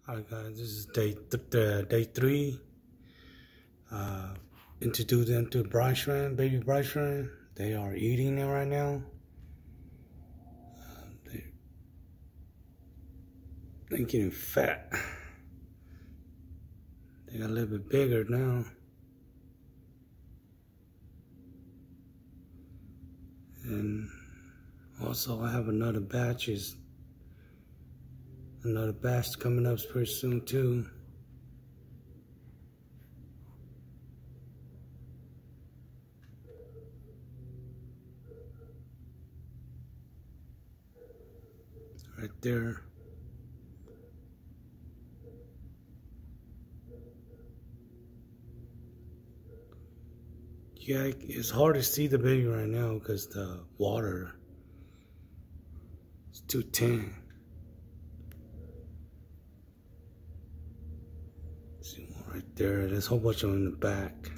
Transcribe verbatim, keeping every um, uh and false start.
Alright guys, this is day th the day three. Uh, introduce them to bright shrimp, baby bright shrimp. They are eating it right now. Uh, they, they're getting fat. They got a little bit bigger now. And also I have another batch is another batch coming up pretty soon too. Right there. Yeah, it's hard to see the baby right now because the water is too tan. See one right there. There's a whole bunch of them in the back.